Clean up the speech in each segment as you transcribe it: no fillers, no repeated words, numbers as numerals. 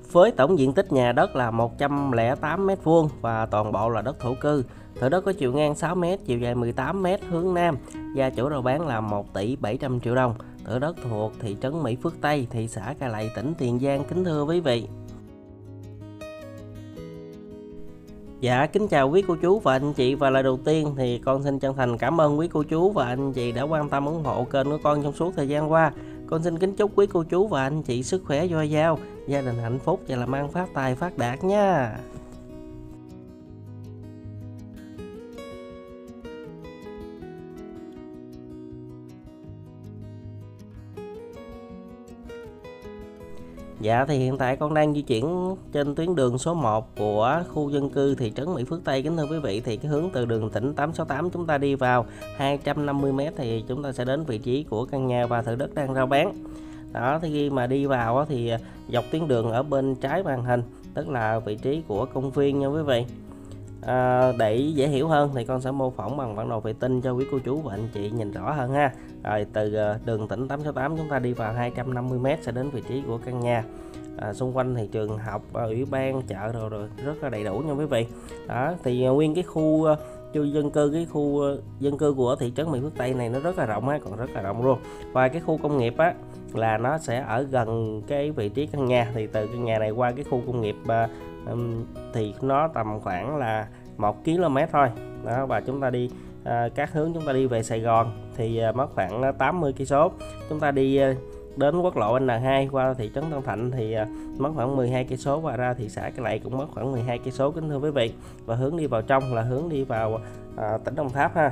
Với tổng diện tích nhà đất là 108 m² và toàn bộ là đất thổ cư. Thửa đất có chiều ngang 6 m, chiều dài 18 m hướng Nam. Gia chủ rao bán là 1 tỷ 700 triệu đồng. Thửa đất thuộc thị trấn Mỹ Phước Tây, thị xã Cai Lậy, tỉnh Tiền Giang. Kính thưa quý vị. Dạ, kính chào quý cô chú và anh chị, và lời đầu tiên thì con xin chân thành cảm ơn quý cô chú và anh chị đã quan tâm ủng hộ kênh của con trong suốt thời gian qua. Con xin kính chúc quý cô chú và anh chị sức khỏe dồi dào, gia đình hạnh phúc và làm ăn phát tài phát đạt nha. Dạ, thì hiện tại con đang di chuyển trên tuyến đường số 1 của khu dân cư thị trấn Mỹ Phước Tây. Kính thưa quý vị, thì cái hướng từ đường tỉnh 868 chúng ta đi vào 250 m thì chúng ta sẽ đến vị trí của căn nhà và thửa đất đang rao bán. Đó, thì khi mà đi vào thì dọc tuyến đường ở bên trái màn hình, tức là vị trí của công viên nha quý vị. Để dễ hiểu hơn thì con sẽ mô phỏng bằng bản đồ vệ tinh cho quý cô chú và anh chị nhìn rõ hơn ha. Rồi từ đường tỉnh 868 chúng ta đi vào 250 m sẽ đến vị trí của căn nhà. Xung quanh thì trường học, ủy ban, chợ rồi rất là đầy đủ nha quý vị. Đó, thì nguyên cái khu dân cư, cái khu dân cư của thị trấn Mỹ Phước Tây này nó rất là rộng ha, còn rất là rộng luôn. Và cái khu công nghiệp á là nó sẽ ở gần cái vị trí căn nhà, thì từ căn nhà này qua cái khu công nghiệp thì nó tầm khoảng là 1 km thôi. Đó, và chúng ta đi các hướng chúng ta đi về Sài Gòn thì mất khoảng 80 cây số. Chúng ta đi đến quốc lộ N2 qua thị trấn Tân Thạnh thì mất khoảng 12 cây số, và ra thị xã Cai Lậy cũng mất khoảng 12 cây số kính thưa quý vị. Và hướng đi vào trong là hướng đi vào tỉnh Đồng Tháp ha.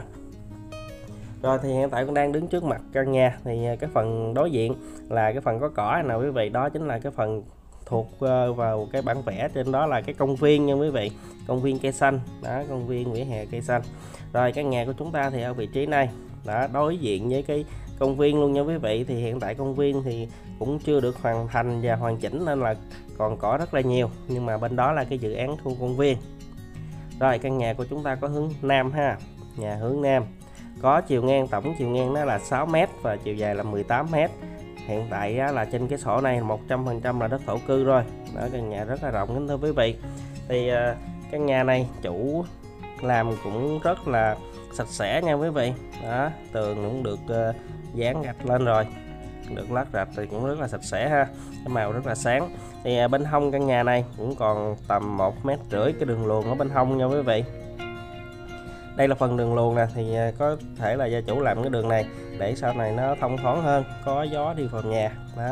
Rồi thì hiện tại con đang đứng trước mặt căn nhà, thì cái phần đối diện là cái phần có cỏ nào quý vị, đó chính là cái phần thuộc vào cái bản vẽ trên đó là cái công viên nha quý vị, công viên cây xanh đó, công viên vỉa hè cây xanh. Rồi căn nhà của chúng ta thì ở vị trí này đã đối diện với cái công viên luôn nha quý vị. Thì hiện tại công viên thì cũng chưa được hoàn thành và hoàn chỉnh nên là còn cỏ rất là nhiều, nhưng mà bên đó là cái dự án khu công viên. Rồi căn nhà của chúng ta có hướng Nam ha, nhà hướng Nam, có chiều ngang, tổng chiều ngang nó là 6 m và chiều dài là 18 m. Hiện tại là trên cái sổ này 100% là đất thổ cư rồi. Đó, căn nhà rất là rộng kính thưa quý vị. Thì căn nhà này chủ làm cũng rất là sạch sẽ nha quý vị. Đó, tường cũng được dán gạch lên rồi, được lát gạch thì cũng rất là sạch sẽ ha, cái màu rất là sáng. Thì bên hông căn nhà này cũng còn tầm 1,5 m cái đường luồn ở bên hông nha quý vị. Đây là phần đường luồn nè, thì có thể là gia chủ làm cái đường này để sau này nó thông thoáng hơn, có gió đi vào nhà. Đó,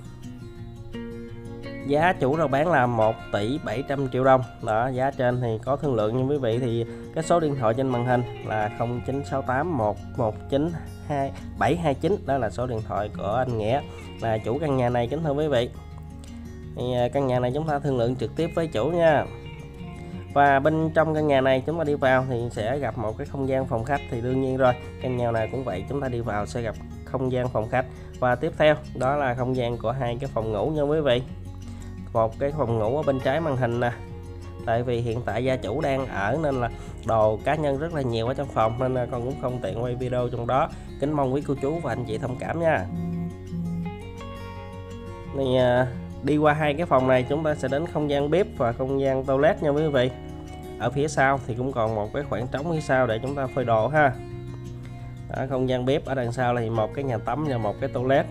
giá chủ rao bán là 1 tỷ 700 triệu đồng. Đó, giá trên thì có thương lượng như quý vị. Thì cái số điện thoại trên màn hình là 0968 119 729, đó là số điện thoại của anh Nghĩa, là chủ căn nhà này kính thưa quý vị. Thì căn nhà này chúng ta thương lượng trực tiếp với chủ nha. Và bên trong căn nhà này chúng ta đi vào thì sẽ gặp một cái không gian phòng khách, thì đương nhiên rồi, căn nhà này cũng vậy, chúng ta đi vào sẽ gặp không gian phòng khách. Và tiếp theo đó là không gian của hai cái phòng ngủ nha quý vị. Một cái phòng ngủ ở bên trái màn hình nè, tại vì hiện tại gia chủ đang ở nên là đồ cá nhân rất là nhiều ở trong phòng, nên là con cũng không tiện quay video trong đó, kính mong quý cô chú và anh chị thông cảm nha. Thì đi qua hai cái phòng này chúng ta sẽ đến không gian bếp và không gian toilet nha quý vị. Ở phía sau thì cũng còn một cái khoảng trống phía sau để chúng ta phơi đồ ha. Đó, không gian bếp ở đằng sau là một cái nhà tắm và một cái toilet.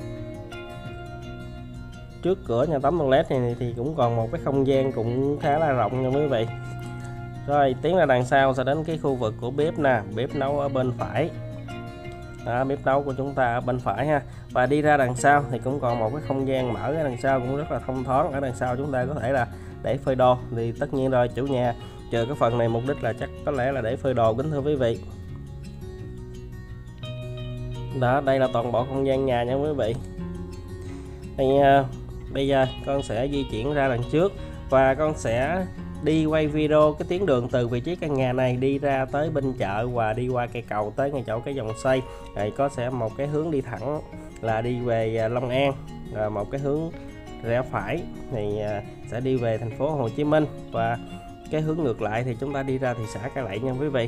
Trước cửa nhà tắm toilet này thì cũng còn một cái không gian cũng khá là rộng nha quý vị. Rồi tiến ra đằng sau sẽ đến cái khu vực của bếp nè, bếp nấu ở bên phải. Đó, bếp nấu của chúng ta ở bên phải ha. Và đi ra đằng sau thì cũng còn một cái không gian mở ở đằng sau cũng rất là thông thoáng. Ở đằng sau chúng ta có thể là để phơi đồ, thì tất nhiên rồi chủ nhà chờ cái phần này mục đích là chắc có lẽ là để phơi đồ kính thưa quý vị. Đó, đây là toàn bộ không gian nhà nha quý vị. Thì bây giờ con sẽ di chuyển ra đằng trước và con sẽ đi quay video cái tuyến đường từ vị trí căn nhà này đi ra tới bên chợ và đi qua cây cầu tới ngay chỗ cái vòng xoay. Rồi có sẽ một cái hướng đi thẳng là đi về Long An, rồi một cái hướng rẽ phải thì sẽ đi về thành phố Hồ Chí Minh, và cái hướng ngược lại thì chúng ta đi ra thị xã Cai Lậy nha quý vị.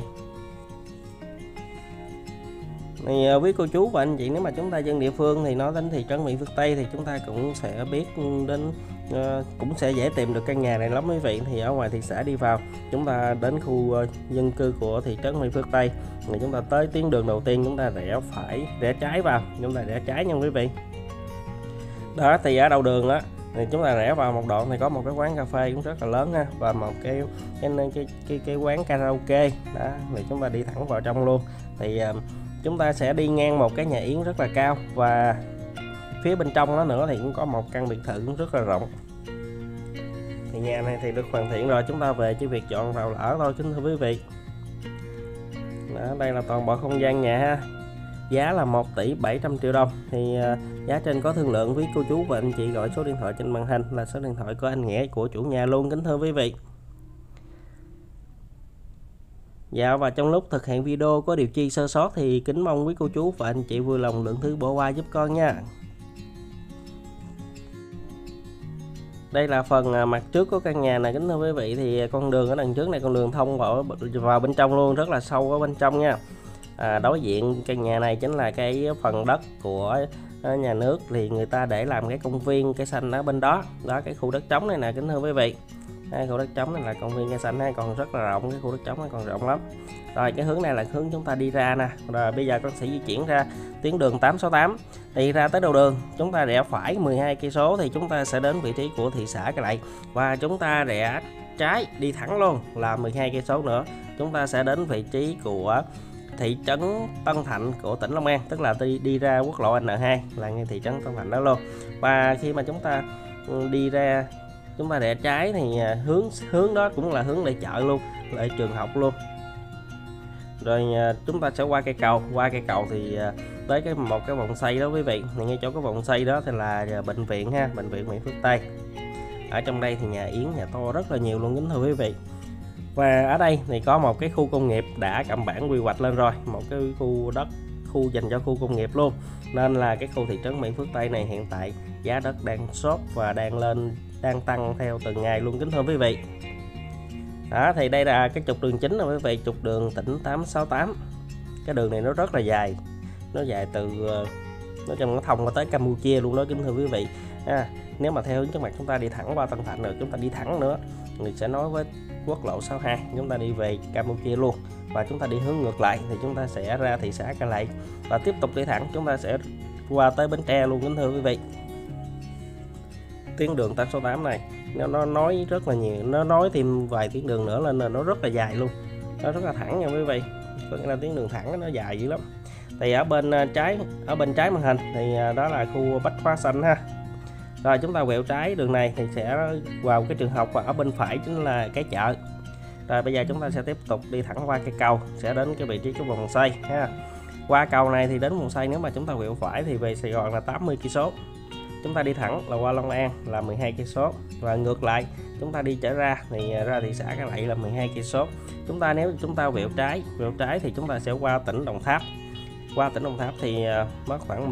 Thì quý cô chú và anh chị, nếu mà chúng ta dân địa phương thì nói đến thị trấn Mỹ Phước Tây thì chúng ta cũng sẽ biết đến cũng sẽ dễ tìm được căn nhà này lắm quý vị. Thì ở ngoài thị xã đi vào, chúng ta đến khu dân cư của thị trấn Mỹ Phước Tây, thì chúng ta tới tuyến đường đầu tiên, chúng ta rẽ trái vào, chúng ta rẽ trái nha quý vị. Đó, thì ở đầu đường á thì chúng ta rẽ vào một đoạn thì có một cái quán cà phê cũng rất là lớn ha, và một cái quán karaoke đó, thì chúng ta đi thẳng vào trong luôn. Thì chúng ta sẽ đi ngang một cái nhà yến rất là cao, và phía bên trong đó nữa thì cũng có một căn biệt thự cũng rất là rộng. Thì nhà này thì được hoàn thiện rồi, chúng ta về chỉ việc dọn vào là ở thôi kính thưa quý vị. Đó, đây là toàn bộ không gian nhà ha. Giá là 1 tỷ 700 triệu đồng. Thì giá trên có thương lượng với cô chú và anh chị, gọi số điện thoại trên màn hình là số điện thoại của anh Nghĩa, của chủ nhà luôn kính thưa quý vị. Dạ, và trong lúc thực hiện video có điều chi sơ sót thì kính mong quý cô chú và anh chị vui lòng lượng thứ bỏ qua giúp con nha. Đây là phần mặt trước của căn nhà này kính thưa quý vị. Thì con đường ở đằng trước này, con đường thông vào bên trong luôn, rất là sâu ở bên trong nha. Đối diện căn nhà này chính là cái phần đất của nhà nước, thì người ta để làm cái công viên cây xanh ở bên đó. Đó, cái khu đất trống này nè kính thưa quý vị. Khu đất trống này là công viên cây xanh ha, còn rất là rộng, cái khu đất trống này còn rộng lắm. Rồi cái hướng này là hướng chúng ta đi ra nè. Rồi bây giờ con sẽ di chuyển ra tuyến đường 868. Thì ra tới đầu đường chúng ta rẽ phải 12 cây số thì chúng ta sẽ đến vị trí của thị xã Cai Lậy, và chúng ta rẽ trái đi thẳng luôn là 12 cây số nữa, chúng ta sẽ đến vị trí của thị trấn Tân Thạnh của tỉnh Long An, tức là đi ra quốc lộ N2 là ngay thị trấn Tân Thạnh đó luôn. Và khi mà chúng ta đi ra, chúng ta rẽ trái thì hướng đó cũng là hướng lại chợ luôn, lại trường học luôn. Rồi chúng ta sẽ qua cây cầu thì tới một cái vòng xoay đó quý vị. Thì ngay chỗ cái vòng xoay đó thì là bệnh viện ha, bệnh viện Mỹ Phước Tây. Ở trong đây thì nhà yến, nhà to rất là nhiều luôn kính thưa quý vị. Và ở đây thì có một cái khu công nghiệp đã cầm bản quy hoạch lên rồi, một cái khu dành cho khu công nghiệp luôn. Nên là cái khu thị trấn Mỹ Phước Tây này hiện tại giá đất đang sốt và đang tăng theo từng ngày luôn kính thưa quý vị. Đó, thì đây là cái trục đường chính rồi quý vị, trục đường tỉnh 868. Cái đường này nó rất là dài, nó dài nó thông tới Campuchia luôn đó kính thưa quý vị. Nếu mà theo hướng trước mặt chúng ta đi thẳng qua Tân Thạnh rồi chúng ta đi thẳng nữa, người sẽ nói với quốc lộ 62, chúng ta đi về Campuchia luôn. Và chúng ta đi hướng ngược lại thì chúng ta sẽ ra thị xã Cai Lậy, và tiếp tục đi thẳng chúng ta sẽ qua tới Bến Tre luôn kính thưa quý vị. Tuyến đường 868 này nó nói rất là nhiều, nó nói thêm vài tuyến đường nữa lên là nó rất là dài luôn, nó rất là thẳng nha quý vị, có nghĩa là tuyến đường thẳng nó dài dữ lắm. Thì ở bên trái màn hình thì đó là khu Bách Hóa Xanh ha. Rồi chúng ta quẹo trái đường này thì sẽ vào cái trường học, và ở bên phải chính là cái chợ. Rồi bây giờ chúng ta sẽ tiếp tục đi thẳng qua cây cầu, sẽ đến cái vị trí của vòng xoay ha. Qua cầu này thì đến vòng xoay, nếu mà chúng ta quẹo phải thì về Sài Gòn là 80 cây số. Chúng ta đi thẳng là qua Long An là 12 cây số, và ngược lại chúng ta đi trở ra thì ra thị xã Cai Lậy là 12 cây số. Nếu chúng ta quẹo trái thì chúng ta sẽ qua tỉnh Đồng Tháp. Qua tỉnh Đồng Tháp thì mất khoảng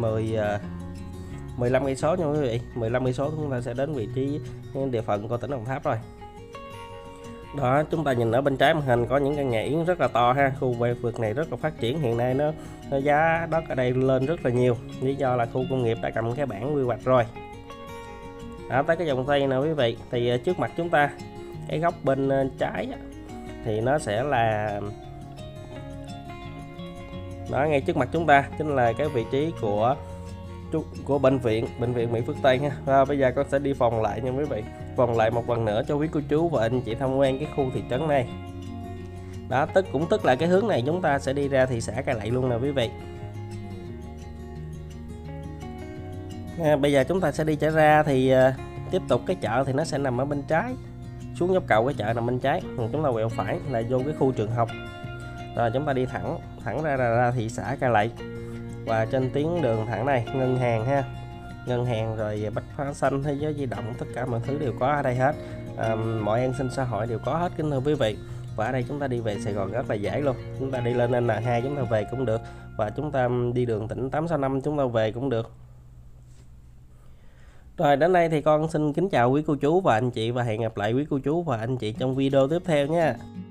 15 cây số nha quý vị. 15 cây số chúng ta sẽ đến vị trí địa phận của tỉnh Đồng Tháp rồi. Đó, chúng ta nhìn ở bên trái màn hình có những căn nhà yến rất là to ha. Khu vực này rất là phát triển, hiện nay nó giá đất ở đây lên rất là nhiều, lý do là khu công nghiệp đã cầm cái bản quy hoạch rồi. Đó, tới cái vòng xoay nè quý vị, thì trước mặt chúng ta cái góc bên trái thì nó sẽ là đó, ngay trước mặt chúng ta chính là cái vị trí của bệnh viện Mỹ Phước Tây ha. Và bây giờ con sẽ đi vòng lại nha quý vị, vòng lại một lần nữa cho quý cô chú và anh chị tham quan cái khu thị trấn này. Đó, tức là cái hướng này chúng ta sẽ đi ra thị xã Cai Lậy luôn nè quý vị. Bây giờ chúng ta sẽ đi trở ra thì tiếp tục cái chợ thì nó sẽ nằm ở bên trái, xuống dốc cầu cái chợ nằm bên trái, chúng ta quẹo phải là vô cái khu trường học. Rồi chúng ta đi thẳng ra thị xã Cai Lậy. Và trên tuyến đường thẳng này ngân hàng ha, ngân hàng rồi Bách Hóa Xanh, thế giới di động, tất cả mọi thứ đều có ở đây hết. Mọi an sinh xã hội đều có hết kính thưa quý vị. Và ở đây chúng ta đi về Sài Gòn rất là dễ luôn, chúng ta đi lên N2 chúng ta về cũng được, và chúng ta đi đường tỉnh 865 chúng ta về cũng được. Rồi đến đây thì con xin kính chào quý cô chú và anh chị, và hẹn gặp lại quý cô chú và anh chị trong video tiếp theo nha.